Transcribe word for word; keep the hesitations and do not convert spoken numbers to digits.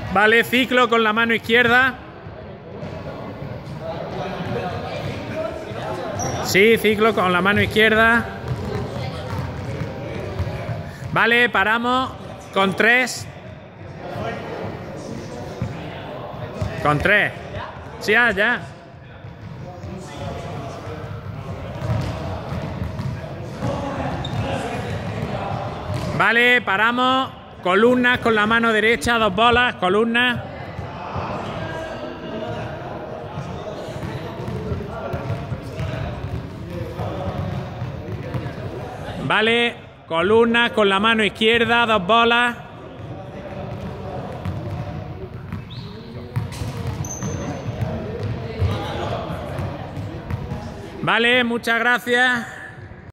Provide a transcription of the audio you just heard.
Vale, ciclo con la mano izquierda. Sí, ciclo con la mano izquierda. Vale, paramos con tres. Con tres. Sí, ya, ya. Vale, paramos. Columnas con la mano derecha, dos bolas, columnas. Vale, columnas con la mano izquierda, dos bolas. Vale, muchas gracias.